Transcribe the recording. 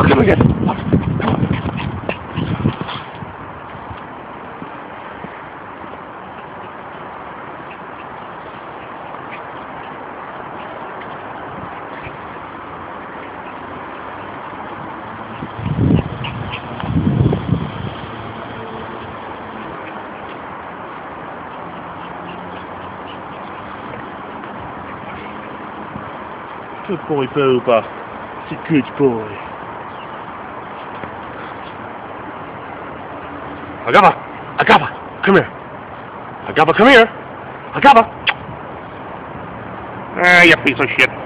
come again. Good boy, Boba. It's a good boy. Agava! Agava! Come here! Agava, come here! Agava! Ah, you piece of shit.